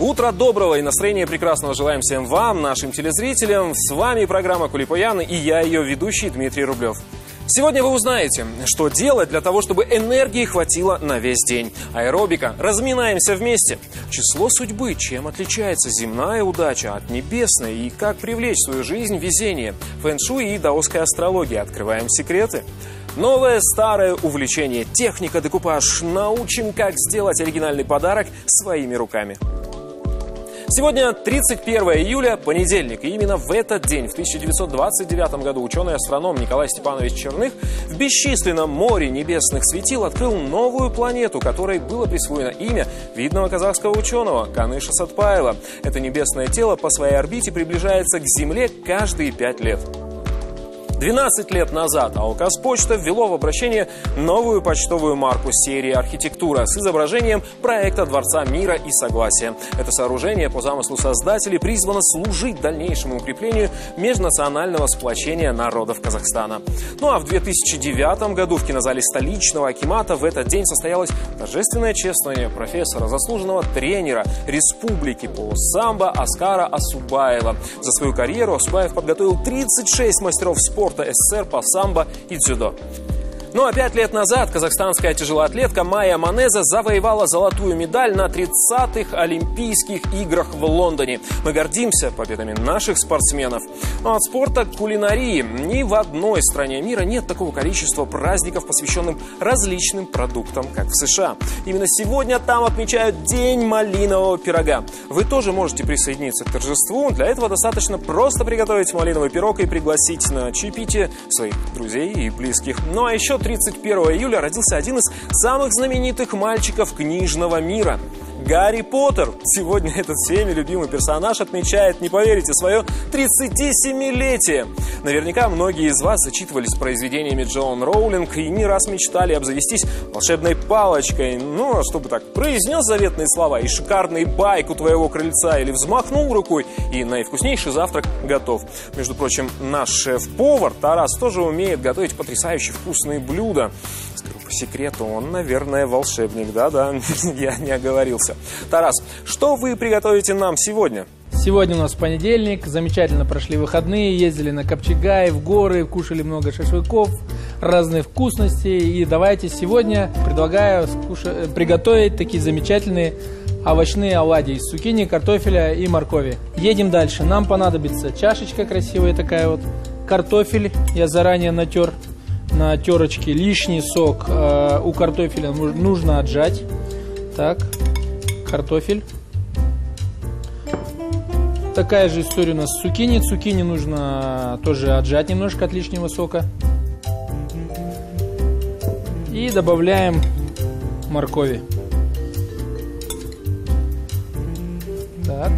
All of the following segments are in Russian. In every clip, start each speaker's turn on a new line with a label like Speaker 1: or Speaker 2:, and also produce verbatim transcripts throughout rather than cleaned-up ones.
Speaker 1: Утро доброго и настроения прекрасного желаем всем вам, нашим телезрителям. С вами программа «Кулипоян» и я, ее ведущий Дмитрий Рублев. Сегодня вы узнаете, что делать для того, чтобы энергии хватило на весь день. Аэробика. Разминаемся вместе. Число судьбы. Чем отличается земная удача от небесной? И как привлечь в свою жизнь везение? Фэн-шуй и даосская астрология. Открываем секреты. Новое старое увлечение. Техника декупаж. Научим, как сделать оригинальный подарок своими руками. Сегодня тридцать первое июля, понедельник, и именно в этот день, в тысяча девятьсот двадцать девятом году, ученый-астроном Николай Степанович Черных в бесчисленном море небесных светил открыл новую планету, которой было присвоено имя видного казахского ученого Каныша Сатпаева. Это небесное тело по своей орбите приближается к Земле каждые пять лет. двенадцать лет назад Алказпочта ввело в обращение новую почтовую марку серии «Архитектура» с изображением проекта Дворца мира и согласия. Это сооружение по замыслу создателей призвано служить дальнейшему укреплению межнационального сплочения народов Казахстана. Ну а в две тысячи девятом году в кинозале столичного Акимата в этот день состоялось торжественное чествование профессора, заслуженного тренера республики по самбо Аскара Асубаева. За свою карьеру Асубаев подготовил тридцать шесть мастеров спорта СССР по самбо и дзюдо. Ну а пять лет назад казахстанская тяжелоатлетка Майя Манеза завоевала золотую медаль на тридцатых Олимпийских играх в Лондоне. Мы гордимся победами наших спортсменов. Но от спорта к кулинарии. Ни в одной стране мира нет такого количества праздников, посвященных различным продуктам, как в США. Именно сегодня там отмечают День малинового пирога. Вы тоже можете присоединиться к торжеству. Для этого достаточно просто приготовить малиновый пирог и пригласить на чаепитие своих друзей и близких. Ну а еще тридцать первого июля родился один из самых знаменитых мальчиков книжного мира – Гарри Поттер. Сегодня этот всеми любимый персонаж отмечает, не поверите, свое тридцатисемилетие. Наверняка многие из вас зачитывались произведениями Джоан Роулинг и не раз мечтали обзавестись волшебной палочкой. Ну, а чтобы так, произнес заветные слова и шикарный байк у твоего крыльца, или взмахнул рукой, и наивкуснейший завтрак готов. Между прочим, наш шеф-повар Тарас тоже умеет готовить потрясающе вкусные блюда. Скажу по секрету, он, наверное, волшебник. Да-да, я не оговорился. Тарас, что вы приготовите нам сегодня?
Speaker 2: Сегодня у нас понедельник, замечательно прошли выходные, ездили на Копчегай, в горы, кушали много шашлыков, разные вкусности. И давайте сегодня предлагаю скушать, приготовить такие замечательные овощные оладьи из цукини, картофеля и моркови. Едем дальше. Нам понадобится чашечка красивая такая вот, картофель, я заранее натер на терочке, лишний сок э, у картофеля нужно отжать. Так, картофель. Такая же история у нас с цукини. Цукини нужно тоже отжать немножко от лишнего сока. И добавляем моркови. Так.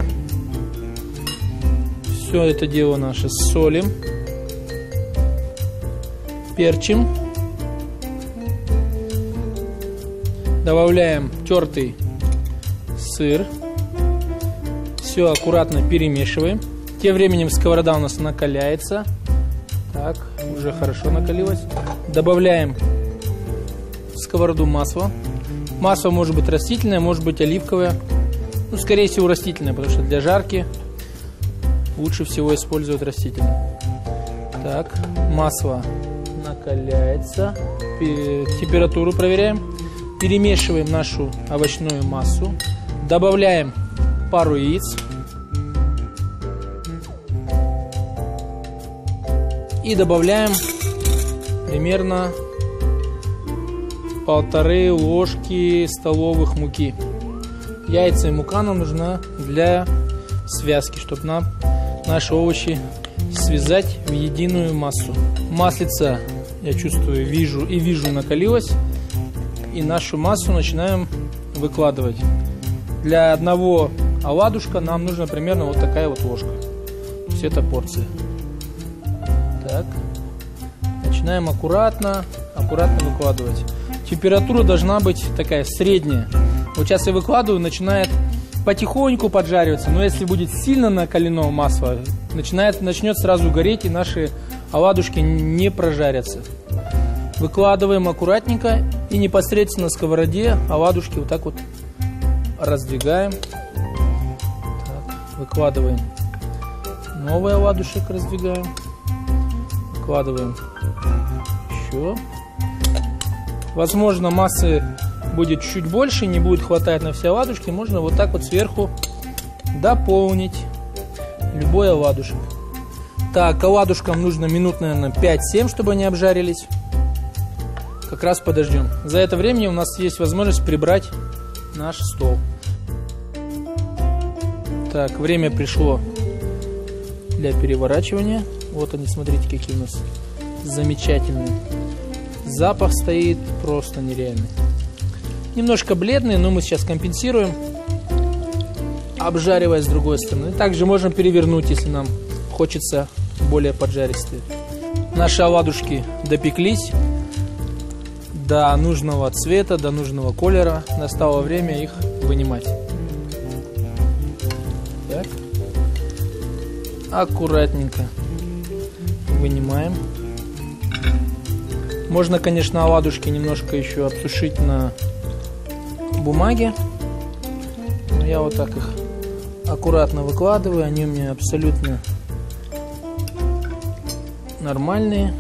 Speaker 2: Все это дело наше солим. Перчим. Добавляем тертый сыр. Все аккуратно перемешиваем. Тем временем сковорода у нас накаляется. Так, уже хорошо накалилась. Добавляем в сковороду масло. Масло может быть растительное, может быть оливковое. Ну, скорее всего, растительное, потому что для жарки лучше всего использовать растительное. Так, масло накаляется. Температуру проверяем. Перемешиваем нашу овощную массу. Добавляем пару яиц. И добавляем примерно полторы ложки столовых муки. Яйца и мука нам нужна для связки, чтобы нам наши овощи связать в единую массу. Маслица, я чувствую, вижу и вижу, накалилась. И нашу массу начинаем выкладывать. Для одного оладушка нам нужно примерно вот такая вот ложка. То есть это порция. Так. Начинаем аккуратно, аккуратно выкладывать. Температура должна быть такая средняя. Вот сейчас я выкладываю, начинает потихоньку поджариваться. Но если будет сильно накалено масло, начинает, начнет сразу гореть, и наши оладушки не прожарятся. Выкладываем аккуратненько и непосредственно на сковороде оладушки вот так вот раздвигаем. Выкладываем новый оладушек, раздвигаем. Выкладываем еще. Возможно, массы будет чуть больше, не будет хватать на все оладушки. Можно вот так вот сверху дополнить любой оладушек. Так, оладушкам нужно минут, наверное, пять-семь, чтобы они обжарились. Как раз подождем. За это время у нас есть возможность прибрать наш стол. Так, время пришло для переворачивания. Вот они, смотрите, какие у нас замечательные. Запах стоит просто нереальный. Немножко бледный, но мы сейчас компенсируем, обжаривая с другой стороны. Также можем перевернуть, если нам хочется более поджаристые. Наши оладушки допеклись до нужного цвета, до нужного колера. Настало время их вынимать. Так. Аккуратненько вынимаем. Можно, конечно, оладушки немножко еще обсушить на бумаге. Но я вот так их аккуратно выкладываю. Они у меня абсолютно нормальные.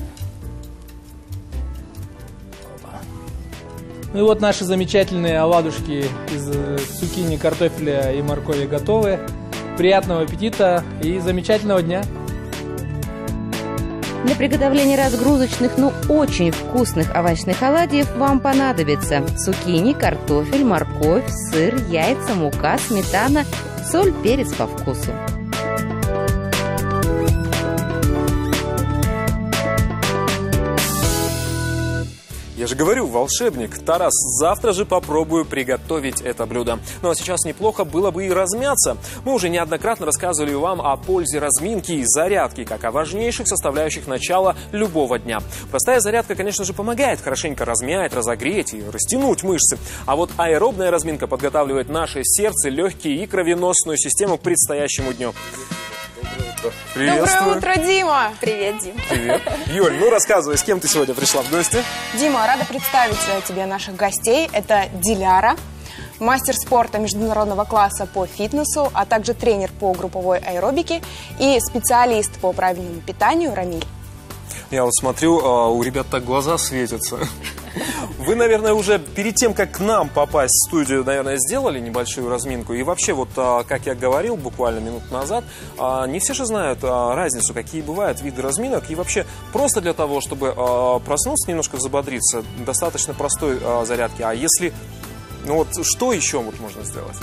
Speaker 2: Ну и вот наши замечательные оладушки из цукини, картофеля и моркови готовы. Приятного аппетита и замечательного дня!
Speaker 3: Для приготовления разгрузочных, но очень вкусных овощных оладьев вам понадобится цукини, картофель, морковь, сыр, яйца, мука, сметана, соль, перец по вкусу.
Speaker 1: Я же говорю, волшебник. Тарас, завтра же попробую приготовить это блюдо. Ну а сейчас неплохо было бы и размяться. Мы уже неоднократно рассказывали вам о пользе разминки и зарядки, как о важнейших составляющих начала любого дня. Простая зарядка, конечно же, помогает хорошенько размять, разогреть и растянуть мышцы. А вот аэробная разминка подготавливает наше сердце, легкие и кровеносную систему к предстоящему дню.
Speaker 4: Доброе утро, Дима!
Speaker 5: Привет, Дим.
Speaker 1: Привет. Юль, ну рассказывай, с кем ты сегодня пришла в гости?
Speaker 4: Дима, рада представить тебе наших гостей. Это Диляра, мастер спорта международного класса по фитнесу, а также тренер по групповой аэробике и специалист по правильному питанию Рамиль.
Speaker 1: Я вот смотрю, у ребят так глаза светятся. Вы, наверное, уже перед тем, как к нам попасть в студию, наверное, сделали небольшую разминку. И вообще, вот, как я говорил буквально минуту назад, не все же знают разницу, какие бывают виды разминок. И вообще, просто для того, чтобы проснуться, немножко взбодриться, достаточно простой зарядки. А если, ну вот, что еще вот можно сделать?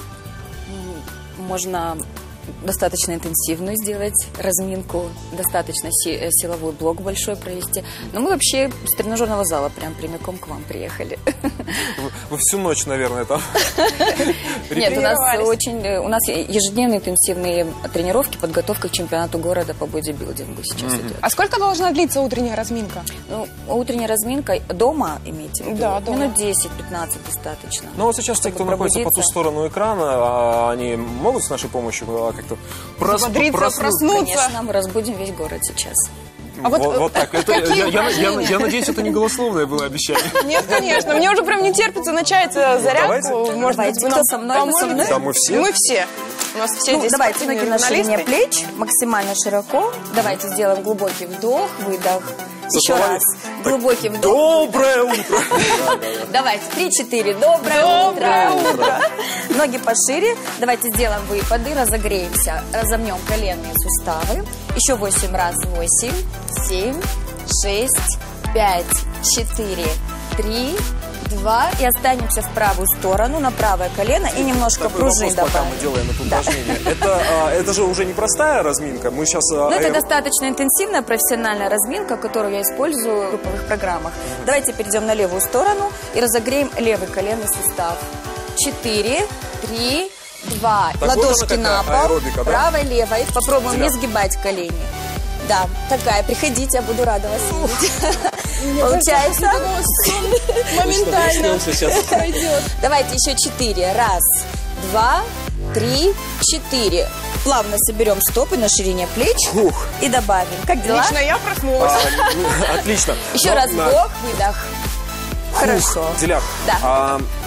Speaker 5: Можно достаточно интенсивную сделать разминку, достаточно си силовой блок большой провести. Но мы вообще с тренажерного зала прям прямиком к вам приехали.
Speaker 1: Вы, вы всю ночь, наверное, там?
Speaker 5: Нет, у нас очень, у нас ежедневные интенсивные тренировки, подготовка к чемпионату города по бодибилдингу сейчас идет.
Speaker 4: А сколько должна длиться утренняя разминка?
Speaker 5: Ну, утренняя разминка дома, имеете в виду?
Speaker 4: Да, дома.
Speaker 5: Минут десять-пятнадцать достаточно.
Speaker 1: Ну вот сейчас те, кто находится по ту сторону экрана, они могут с нашей помощью как-то прос...
Speaker 4: проснуться?
Speaker 5: Конечно, мы разбудим весь город сейчас.
Speaker 4: А вот,
Speaker 1: вот, вот так. Это, я, я, я, я надеюсь, это не голословное было обещание.
Speaker 4: Нет, конечно. Мне уже прям не терпится начать зарядку.
Speaker 1: Давайте.
Speaker 4: Может
Speaker 5: Давайте.
Speaker 4: быть,
Speaker 5: Кто со мной? Вы со мной?
Speaker 1: Да, мы все.
Speaker 4: Мы все. У нас все
Speaker 5: Ну,
Speaker 4: здесь
Speaker 5: давайте ноги на ширине
Speaker 4: журналисты.
Speaker 5: плеч, максимально широко. Давайте сделаем глубокий вдох, выдох.
Speaker 1: Со
Speaker 5: Еще
Speaker 1: словами,
Speaker 5: раз. Глубокий вдох.
Speaker 1: Доброе утро!
Speaker 5: Давайте, три-четыре. Доброе,
Speaker 4: Доброе
Speaker 5: утро.
Speaker 4: утро.
Speaker 5: Ноги пошире. Давайте сделаем выпады, разогреемся. Разомнем коленные суставы. Еще восемь раз. Восемь, семь, шесть, пять, четыре, три, два. И останемся в правую сторону, на правое колено. И немножко
Speaker 1: Такой
Speaker 5: пружин
Speaker 1: вопрос, пока
Speaker 5: добавим.
Speaker 1: мы делаем это
Speaker 5: Да.
Speaker 1: упражнение. Это, а, это же уже не простая разминка. Мы сейчас...
Speaker 5: Ну, это достаточно интенсивная профессиональная разминка, которую я использую в групповых программах. Давайте перейдем на левую сторону и разогреем левый коленный сустав. Четыре, три, два.
Speaker 1: Так,
Speaker 5: Ладошки
Speaker 1: вот она
Speaker 5: на
Speaker 1: какая,
Speaker 5: пол.
Speaker 1: аэробика, да?
Speaker 5: Правой, левой. Попробуем
Speaker 1: Тебя.
Speaker 5: не сгибать колени. Да, такая. Приходите, я буду рада вас видеть. Получается?
Speaker 4: Моментально пройдет.
Speaker 5: Давайте еще четыре. Раз, два, три, четыре. Плавно соберем стопы на ширине плеч
Speaker 1: Фух.
Speaker 5: и добавим. Как дела?
Speaker 4: Лично я проснулась.
Speaker 1: А, отлично.
Speaker 5: Еще
Speaker 1: Но
Speaker 5: раз
Speaker 1: на-
Speaker 5: вдох, выдох. Хорошо.
Speaker 1: Диляр,
Speaker 5: Да.
Speaker 1: а,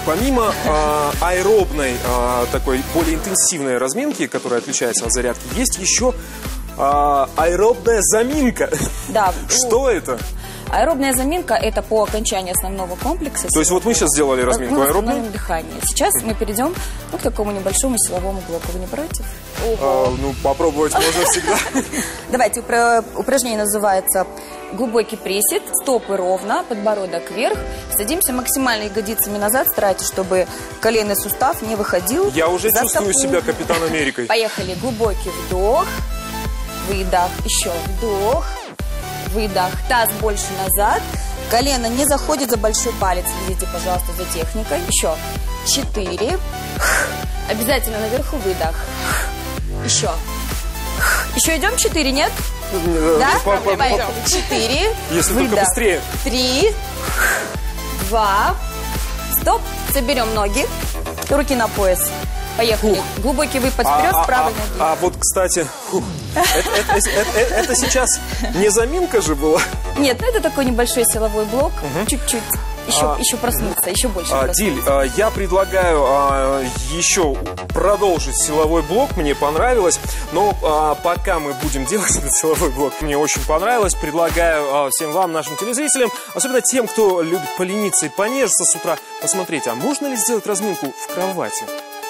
Speaker 1: помимо э, аэробной, э, такой более интенсивной разминки, которая отличается от зарядки, есть еще э, аэробная заминка.
Speaker 5: Да.
Speaker 1: Что это?
Speaker 5: Аэробная заминка – это по окончании основного комплекса.
Speaker 1: То есть вот мы сейчас сделали разминку аэробную?
Speaker 5: Мы дыхание. Сейчас мы перейдем ну, к такому небольшому силовому блоку. Вы не против?
Speaker 1: А, ну, попробовать можно всегда.
Speaker 5: Давайте, упражнение называется глубокий присед, стопы ровно, подбородок вверх. Садимся максимально ягодицами назад, старайтесь, чтобы коленный сустав не выходил.
Speaker 1: Я уже
Speaker 5: за
Speaker 1: чувствую
Speaker 5: стопу.
Speaker 1: себя Капитан Америкой.
Speaker 5: Поехали. Глубокий вдох, выдох, еще вдох, выдох. Таз больше назад. Колено не заходит за большой палец. Следите, пожалуйста, за техникой. Еще. Четыре. Обязательно наверху выдох. Еще. Еще идем? Четыре, нет? Да? Поехали. Четыре.
Speaker 1: Если только быстрее.
Speaker 5: Три. Два. Стоп. Соберем ноги. Руки на пояс. Поехали. Фух. Глубокий выпад вперед,
Speaker 1: а,
Speaker 5: с правой
Speaker 1: а,
Speaker 5: ноги.
Speaker 1: А, а вот, кстати, это, это, это, это, это сейчас не заминка же была?
Speaker 5: Нет, ну это такой небольшой силовой блок. Чуть-чуть. Угу. Еще, а, еще проснуться, еще больше
Speaker 1: а,
Speaker 5: проснуться.
Speaker 1: Диль, а, я предлагаю а, еще продолжить силовой блок, мне понравилось. Но а, пока мы будем делать этот силовой блок, мне очень понравилось. Предлагаю а, всем вам, нашим телезрителям, особенно тем, кто любит полениться и понежиться с утра, посмотреть, а можно ли сделать разминку в кровати?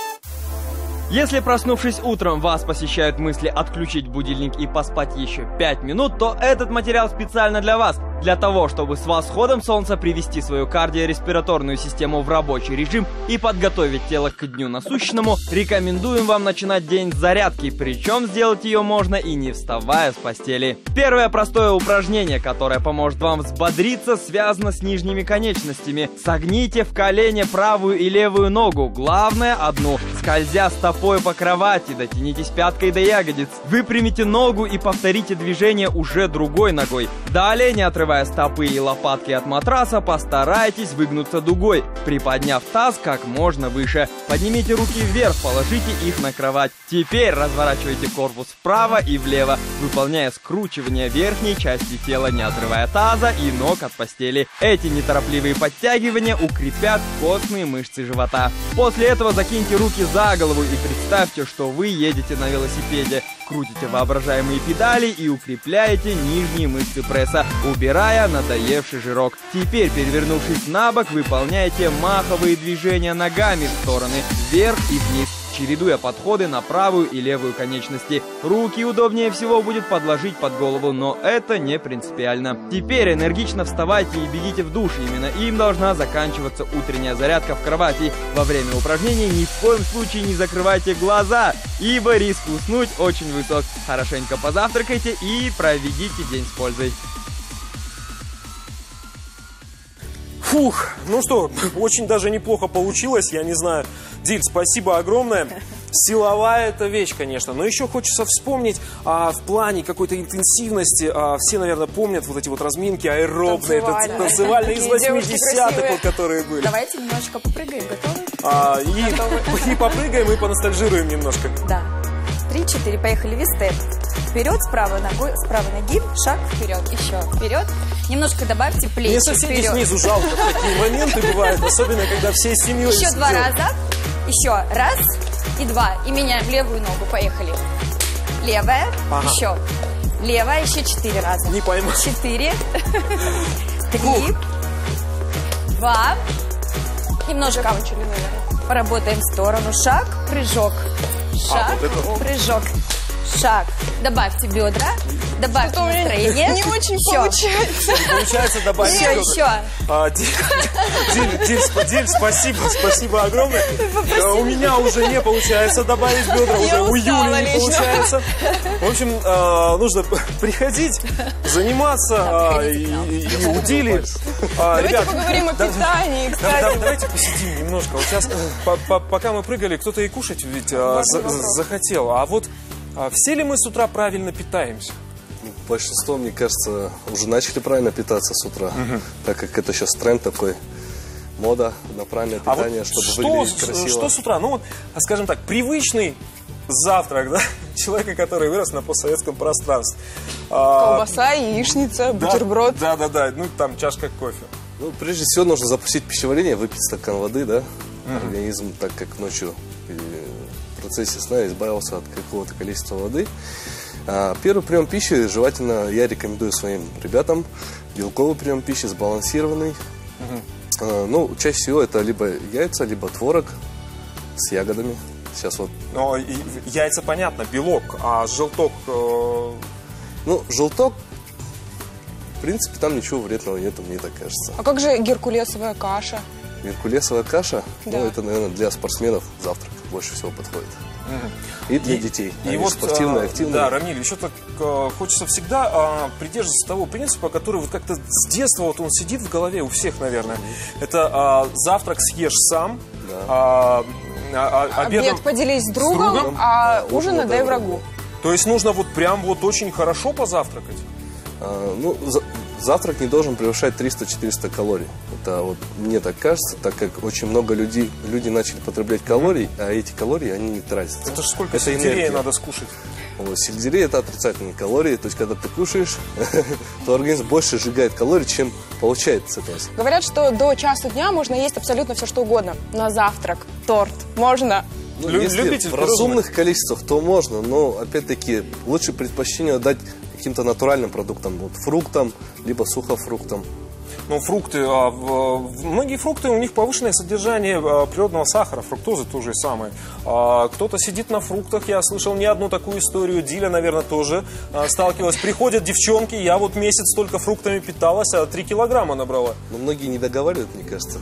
Speaker 6: Если, проснувшись утром, вас посещают мысли отключить будильник и поспать еще пять минут, то этот материал специально для вас. Для того, чтобы с восходом солнца привести свою кардиореспираторную систему в рабочий режим и подготовить тело к дню насущному, рекомендуем вам начинать день с зарядки, причем сделать ее можно и не вставая с постели. Первое простое упражнение, которое поможет вам взбодриться, связано с нижними конечностями. Согните в колене правую и левую ногу, главное одну, скользя стопой по кровати, дотянитесь пяткой до ягодиц. Выпрямите ногу и повторите движение уже другой ногой. Далее, не отрывая стопы и лопатки от матраса, постарайтесь выгнуться дугой, приподняв таз как можно выше. Поднимите руки вверх, положите их на кровать. Теперь разворачивайте корпус вправо и влево, выполняя скручивание верхней части тела, не отрывая таза и ног от постели. Эти неторопливые подтягивания укрепят костные мышцы живота. После этого закиньте руки за голову и представьте, что вы едете на велосипеде. Крутите воображаемые педали и укрепляете нижние мышцы пресса, убирая надоевший жирок. Теперь, перевернувшись на бок, выполняйте маховые движения ногами в стороны, вверх и вниз, чередуя подходы на правую и левую конечности. Руки удобнее всего будет подложить под голову, но это не принципиально. Теперь энергично вставайте и бегите в душ. Именно им должна заканчиваться утренняя зарядка в кровати. Во время упражнений ни в коем случае не закрывайте глаза, ибо риск уснуть очень высок. Хорошенько позавтракайте и проведите день с пользой.
Speaker 1: Фух, ну что, очень даже неплохо получилось, я не знаю. Диль, спасибо огромное. Силовая это вещь, конечно, но еще хочется вспомнить а, в плане какой-то интенсивности. А, все, наверное, помнят вот эти вот разминки аэробные,
Speaker 4: танцевальные,
Speaker 1: танцевальные из восьмидесятых, вот, которые были.
Speaker 5: Давайте немножечко попрыгаем, готовы?
Speaker 1: А, и, и попрыгаем, и поностальжируем немножко.
Speaker 5: Да. Три-четыре, поехали, вистеп. Вперед, с правой ногой, с правой ноги, шаг вперед, еще вперед. Немножко добавьте плечи.
Speaker 1: Мне соседи
Speaker 5: вперед.
Speaker 1: Снизу жалко, такие моменты бывают, особенно когда всей семьей.
Speaker 5: Еще два
Speaker 1: сидят.
Speaker 5: раза, еще раз и два. И меняем левую ногу, поехали. Левая,
Speaker 1: ага.
Speaker 5: еще. Левая, еще четыре раза.
Speaker 1: Не пойму.
Speaker 5: Четыре, три, два. Немножко поработаем в сторону. Шаг, прыжок. Шаг,
Speaker 1: а, вот это...
Speaker 5: прыжок. Шаг. Добавьте бедра. Добавьте настроение.
Speaker 4: Не очень
Speaker 5: еще.
Speaker 4: Получается.
Speaker 1: Не получается добавить
Speaker 5: Еще,
Speaker 1: бедра.
Speaker 5: еще.
Speaker 1: А, Диль, Диль, Диль, Диль, спасибо, спасибо огромное. Спасибо. У меня уже не получается добавить бедра, уже у Юли не получается. В общем, э, нужно приходить, заниматься, э, и, и, и у Дили. Э,
Speaker 4: Давайте
Speaker 1: ребят,
Speaker 4: поговорим о
Speaker 1: да,
Speaker 4: питании,
Speaker 1: да,
Speaker 4: кстати.
Speaker 1: да, давайте посидим немножко. Вот сейчас, по, по, пока мы прыгали, кто-то и кушать ведь э, за, захотел. А вот э, все ли мы с утра правильно питаемся?
Speaker 7: Большинство, мне кажется, уже начали правильно питаться с утра, угу. так как это сейчас тренд такой, мода на правильное питание,
Speaker 1: а вот
Speaker 7: чтобы
Speaker 1: что,
Speaker 7: выглядеть красиво.
Speaker 1: Что с утра? Ну вот, скажем так, привычный завтрак, да, человека, который вырос на постсоветском пространстве.
Speaker 4: Колбаса, яичница, бутерброд.
Speaker 1: Да, да, да, ну там чашка кофе.
Speaker 7: Ну, прежде всего, нужно запустить пищеварение, выпить стакан воды, да? Mm-hmm. Организм, так как ночью в процессе сна избавился от какого-то количества воды. А первый прием пищи желательно, я рекомендую своим ребятам, белковый прием пищи, сбалансированный. Mm-hmm. а, ну, чаще всего это либо яйца, либо творог с ягодами. Сейчас вот.
Speaker 1: Но яйца понятно, белок, а желток... Э...
Speaker 7: Ну, желток, в принципе, там ничего вредного нету, мне так кажется.
Speaker 4: А как же геркулесовая каша?
Speaker 7: Геркулесовая каша,
Speaker 4: да.
Speaker 7: ну, это, наверное, для спортсменов завтрак больше всего подходит. Угу. И для
Speaker 1: и,
Speaker 7: детей.
Speaker 1: И
Speaker 7: Они
Speaker 1: вот,
Speaker 7: спортивные,
Speaker 1: а,
Speaker 7: активные.
Speaker 1: Да, Рамиль, еще так а, хочется всегда а, придерживаться того принципа, который вот как-то с детства вот он сидит в голове у всех, наверное. Mm-hmm. Это а, завтрак съешь сам,
Speaker 7: да.
Speaker 1: а, а, а, обедом
Speaker 4: обед поделись с другом,
Speaker 1: с другом
Speaker 4: а да, ужин отдай врагу.
Speaker 1: То есть нужно вот прям вот очень хорошо позавтракать?
Speaker 7: А, ну, за, завтрак не должен превышать триста-четыреста калорий. Это вот мне так кажется, так как очень много людей, люди начали потреблять калорий, а эти калории, они не тратятся.
Speaker 1: Это же сколько сельдерея надо скушать?
Speaker 7: Вот, сельдерей – это отрицательные калории, то есть когда ты кушаешь, то организм больше сжигает калорий, чем получает с этого.
Speaker 4: Говорят, что до часу дня можно есть абсолютно все, что угодно. На завтрак, торт, можно.
Speaker 7: Ну,
Speaker 1: Лю-
Speaker 7: если
Speaker 1: любитель
Speaker 7: в разумных количествах, то можно, но опять-таки лучше предпочтение отдать каким-то натуральным продуктам, вот фруктам, либо сухофруктам.
Speaker 1: Ну, фрукты, а, в, многие фрукты, у них повышенное содержание а, природного сахара, фруктозы то же самое. А, кто-то сидит на фруктах, я слышал не одну такую историю, Диля, наверное, тоже а, сталкивалась. Приходят девчонки, я вот месяц только фруктами питалась, а три килограмма набрала.
Speaker 7: Но многие не договаривают, мне кажется.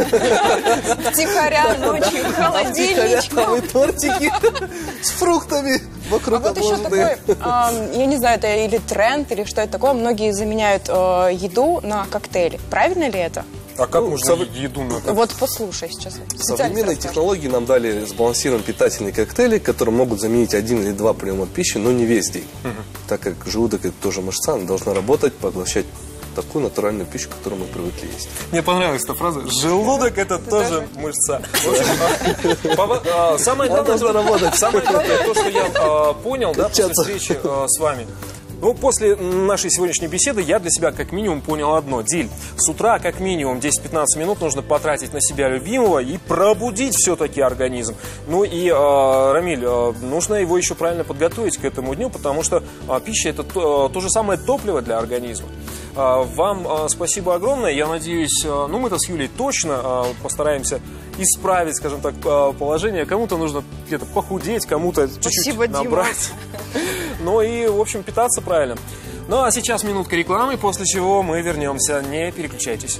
Speaker 4: Втихаря ночью в холодильничке.
Speaker 7: Тортики с фруктами вокруг.
Speaker 4: А вот еще такой, я не знаю, это или тренд, или что это такое, многие заменяют еду на коктейли. Правильно ли это?
Speaker 1: А как
Speaker 7: Ну,
Speaker 1: можно
Speaker 7: сов-
Speaker 1: еду на коктейль?
Speaker 4: Вот послушай сейчас.
Speaker 7: Современные технологии нам дали сбалансированные питательные коктейли, которые могут заменить один или два приема пищи, но не весь день. Угу. Так как желудок это тоже мышца, она должна работать, поглощать такую натуральную пищу, которую мы привыкли есть.
Speaker 1: Мне понравилась эта фраза. Желудок это тоже мышца. В общем, по- а, самое главное, самое главное, то, что я а, понял, да, после встречи а, с вами. Ну, после нашей сегодняшней беседы я для себя как минимум понял одно. Диль, с утра как минимум десять-пятнадцать минут нужно потратить на себя любимого и пробудить все-таки организм. Ну и, э, Рамиль, э, нужно его еще правильно подготовить к этому дню, потому что э, пища это то, то же самое топливо для организма. Э, вам э, спасибо огромное. Я надеюсь, э, ну мы-то с Юлей точно э, постараемся исправить, скажем так, положение. Кому-то нужно где-то похудеть, кому-то чуть-чуть набрать. Ну и, в общем, питаться правильно. Ну а сейчас минутка рекламы, после чего мы вернемся. Не переключайтесь.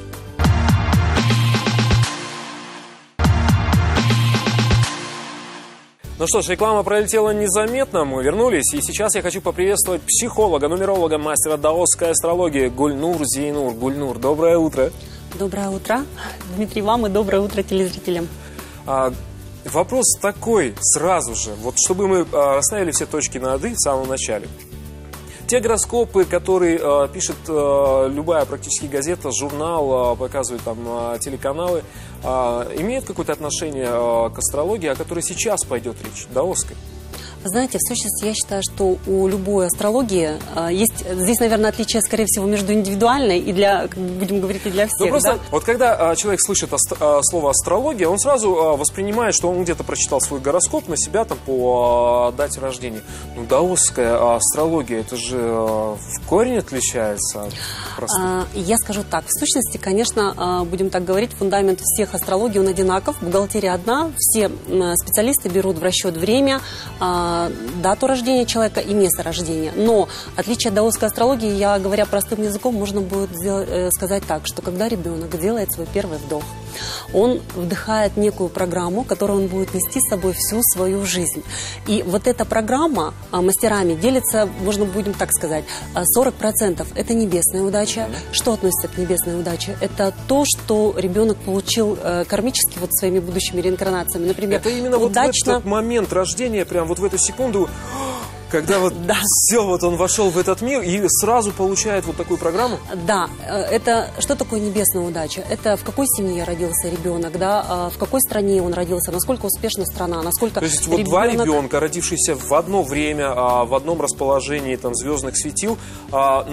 Speaker 1: Ну что ж, реклама пролетела незаметно, мы вернулись, и сейчас я хочу поприветствовать психолога, нумеролога, мастера даосской астрологии Гульнур Зейнур. Гульнур, доброе утро.
Speaker 8: Доброе утро, Дмитрий, вам и доброе утро телезрителям.
Speaker 1: А, вопрос такой сразу же, вот чтобы мы а, расставили все точки над «и» в самом начале. Те гороскопы, которые а, пишет а, любая практически газета, журнал, а, показывают там а, телеканалы, а, имеют какое-то отношение а, к астрологии, о которой сейчас пойдет речь, даосской?
Speaker 8: Знаете, в сущности, я считаю, что у любой астрологии э, есть, здесь, наверное, отличие, скорее всего, между индивидуальной и для, как бы будем говорить, и для всех.
Speaker 1: Ну, просто
Speaker 8: да?
Speaker 1: вот когда а, человек слышит астро- а, слово астрология, он сразу а, воспринимает, что он где-то прочитал свой гороскоп на себя там по а, дате рождения. Ну, даосская а, астрология, это же а, в корень отличается от простых.
Speaker 8: А, я скажу так, в сущности, конечно, а, будем так говорить, фундамент всех астрологий, он одинаков, бухгалтерия одна, все а, специалисты берут в расчет время, а, дату рождения человека и место рождения. Но отличие от даосской астрологии, я говоря простым языком, можно будет сделать, э, сказать так, что когда ребенок делает свой первый вдох, он вдыхает некую программу, которую он будет нести с собой всю свою жизнь. И вот эта программа а, мастерами делится, можно будем так сказать, сорок процентов это небесная удача. Что относится к небесной удаче? Это то, что ребенок получил э, кармически вот своими будущими реинкарнациями. Например,
Speaker 1: это именно
Speaker 8: удачно...
Speaker 1: вот в этот момент рождения, прям вот в эту секунду, когда вот
Speaker 8: да.
Speaker 1: все, вот он вошел в этот мир и сразу получает вот такую программу?
Speaker 8: Да, это что такое небесная удача? Это в какой семье родился ребенок, да, в какой стране он родился, насколько успешна страна, насколько
Speaker 1: То есть вот
Speaker 8: ребенок...
Speaker 1: два ребенка, родившиеся в одно время, в одном расположении там звездных светил, но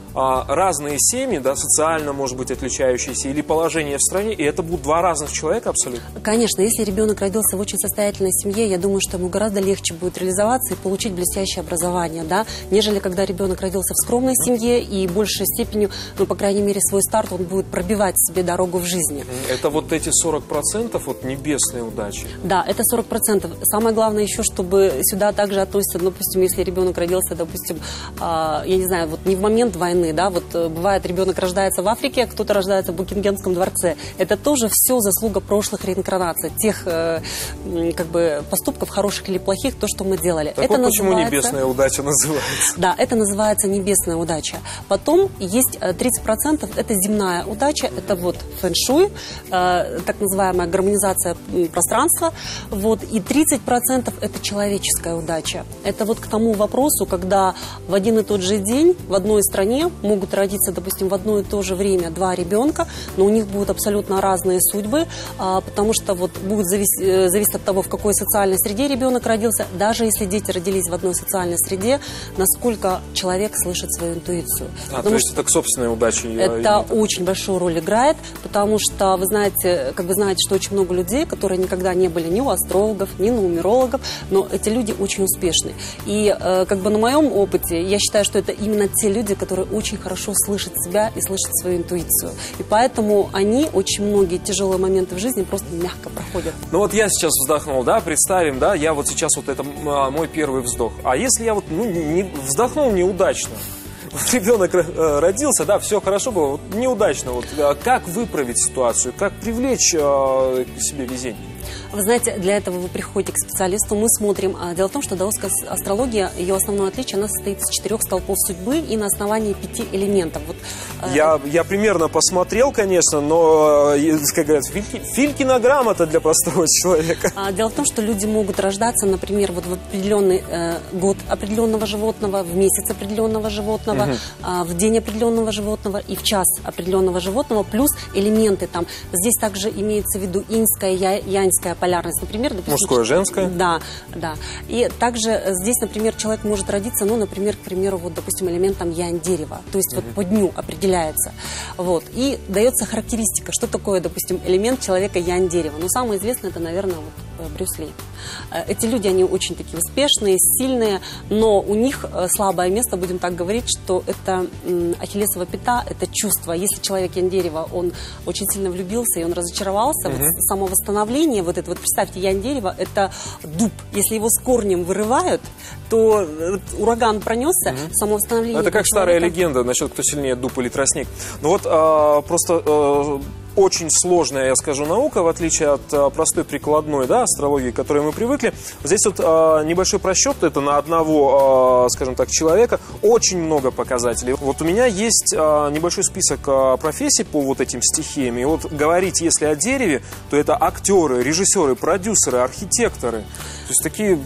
Speaker 1: а, разные семьи, да, социально, может быть, отличающиеся, или положение в стране, и это будут два разных человека абсолютно?
Speaker 8: Конечно, если ребенок родился в очень состоятельной семье, я думаю, что ему гораздо легче будет реализоваться и получить блестящее образование, да, нежели когда ребенок родился в скромной семье и большей степенью, ну, по крайней мере, свой старт он будет пробивать себе дорогу в жизни.
Speaker 1: Это вот эти сорок процентов вот небесной удачи?
Speaker 8: Да, это сорок процентов. Самое главное еще, чтобы сюда также относятся, допустим, если ребенок родился, допустим, э, я не знаю, вот не в момент войны, да, вот э, бывает, ребенок рождается в Африке, а кто-то рождается в Букингемском дворце. Это тоже все заслуга прошлых реинкарнаций, тех э, как бы поступков, хороших или плохих, то, что мы делали.
Speaker 1: Так
Speaker 8: это
Speaker 1: вот почему
Speaker 8: называется...
Speaker 1: небесная удача называется?
Speaker 8: Да, это называется небесная удача. Потом есть тридцать процентов, это земная удача, это вот фэн-шуй, э, так называемая гармонизация пространства, вот, и тридцать процентов это человеческая удача. Это вот к тому вопросу, когда в один и тот же день в одной стране могут родиться, допустим, в одно и то же время два ребенка, но у них будут абсолютно разные судьбы, а, потому что вот будет зависеть, зависеть от того, в какой социальной среде ребенок родился, даже если дети родились в одной социальной среде, насколько человек слышит свою интуицию.
Speaker 1: А, то есть это к собственной удаче?
Speaker 8: Это очень большую роль играет, потому что вы знаете, как вы знаете, что очень много людей, которые никогда не были ни у астрологов, ни у нумерологов, но эти люди очень успешны. И э, как бы на моем опыте, я считаю, что это именно те люди, которые очень хорошо слышат себя и слышат свою интуицию. И поэтому они очень многие тяжелые моменты в жизни просто мягко проходят.
Speaker 1: Ну вот я сейчас вздохнул, да, представим, да, я вот сейчас вот это а, мой первый вздох. А если я вот, ну, не, вздохнул неудачно, вот ребенок родился, да, все хорошо было, вот неудачно, вот как выправить ситуацию, как привлечь а, к себе везение?
Speaker 8: Вы знаете, для этого вы приходите к специалисту, мы смотрим. Дело в том, что даосская астрология, ее основное отличие, она состоит из четырех столпов судьбы и на основании пяти элементов. Вот,
Speaker 1: я, я примерно посмотрел, конечно, но, как говорят, Фильки, Филькина грамота для простого человека.
Speaker 8: Дело в том, что люди могут рождаться, например, вот в определенный э, год определенного животного, в месяц определенного животного, угу. э, в день определенного животного и в час определенного животного, плюс элементы там. Здесь также имеется в виду иньская, я, яньская полярность, например. Допустим,
Speaker 1: мужское, женское?
Speaker 8: Да, да. И также здесь, например, человек может родиться, ну, например, к примеру, вот, допустим, элементом янь дерева, то есть mm-hmm. вот по дню определяется. Вот. И дается характеристика, что такое, допустим, элемент человека янь дерева. Ну, самое известное, это, наверное, вот Брюс Ли. Эти люди, они очень такие успешные, сильные, но у них слабое место, будем так говорить, что это ахиллесова пята, это чувство. Если человек янь дерева, он очень сильно влюбился и он разочаровался, mm-hmm. вот самовосстановление, вот это вот, представьте, янь дерева, это дуб. Если его с корнем вырывают, то ураган пронесся, mm-hmm. самовосстановление...
Speaker 1: Это как старая легенда насчет, кто сильнее, дуб или тростник. Ну вот а, просто... А... очень сложная, я скажу, наука, в отличие от а, простой прикладной, да, астрологии, к которой мы привыкли. Здесь вот а, небольшой просчет, это на одного, а, скажем так, человека, очень много показателей. Вот у меня есть а, небольшой список а, профессий по вот этим стихиям. И вот говорить, если о дереве, то это актеры, режиссеры, продюсеры, архитекторы. То есть такие...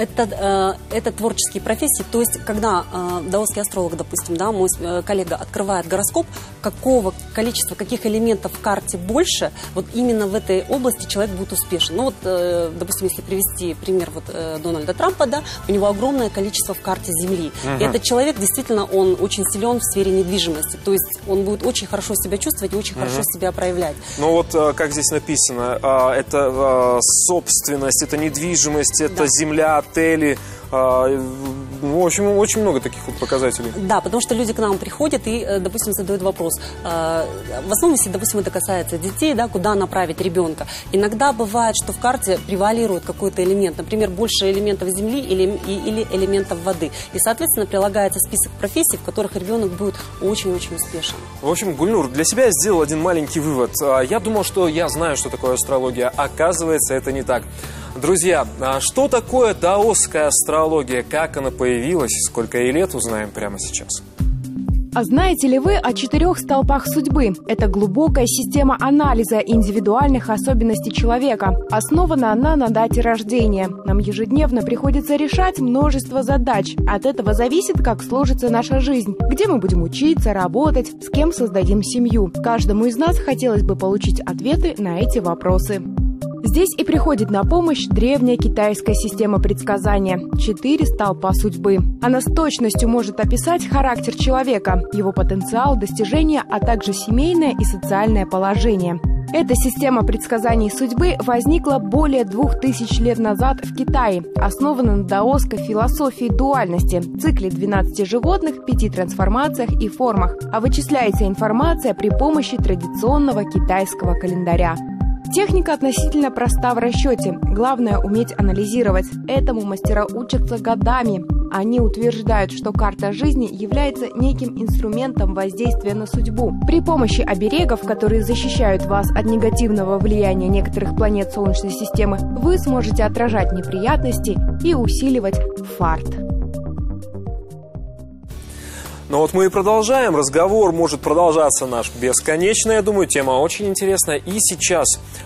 Speaker 8: Это, э, это творческие профессии. То есть, когда э, даосский астролог, допустим, да, мой э, коллега открывает гороскоп, какого количества, каких элементов в карте больше, вот именно в этой области человек будет успешен. Ну вот, э, допустим, если привести пример вот, э, Дональда Трампа, да, у него огромное количество в карте Земли. Uh-huh. И этот человек, действительно, он очень силен в сфере недвижимости. То есть, он будет очень хорошо себя чувствовать и очень uh-huh. хорошо себя проявлять.
Speaker 1: Ну вот, как здесь написано, это собственность, это недвижимость, это да. земля, отели. В общем, очень много таких вот показателей.
Speaker 8: Да, потому что люди к нам приходят и, допустим, задают вопрос. В основном, если, допустим, это касается детей, да, куда направить ребенка. Иногда бывает, что в карте превалирует какой-то элемент. Например, больше элементов земли или, или элементов воды. И, соответственно, прилагается список профессий, в которых ребенок будет очень-очень успешен.
Speaker 1: В общем, Гульнур, для себя я сделал один маленький вывод. Я думал, что я знаю, что такое астрология. Оказывается, это не так. Друзья, что такое даосская астрология, как она появилась, сколько ей лет, узнаем прямо сейчас.
Speaker 9: А знаете ли вы о четырех столпах судьбы? Это глубокая система анализа индивидуальных особенностей человека. Основана она на дате рождения. Нам ежедневно приходится решать множество задач. От этого зависит, как сложится наша жизнь, где мы будем учиться, работать, с кем создадим семью. Каждому из нас хотелось бы получить ответы на эти вопросы. Здесь и приходит на помощь древняя китайская система предсказания – четыре столпа судьбы. Она с точностью может описать характер человека, его потенциал, достижения, а также семейное и социальное положение. Эта система предсказаний судьбы возникла более двух тысяч лет назад в Китае, основана на даосской философии дуальности, цикле двенадцати животных, пяти трансформациях и формах, а вычисляется информация при помощи традиционного китайского календаря. Техника относительно проста в расчете. Главное – уметь анализировать. Этому мастера учатся годами. Они утверждают, что карта жизни является неким инструментом воздействия на судьбу. При помощи оберегов, которые защищают вас от негативного влияния некоторых планет Солнечной системы, вы сможете отражать неприятности и усиливать фарт.
Speaker 1: Ну вот мы и продолжаем. Разговор может продолжаться наш бесконечно, я думаю. Тема очень интересная. И сейчас